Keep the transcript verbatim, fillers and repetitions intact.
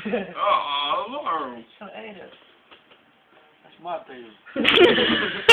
Oh, Lord. So ate it. That's my baby.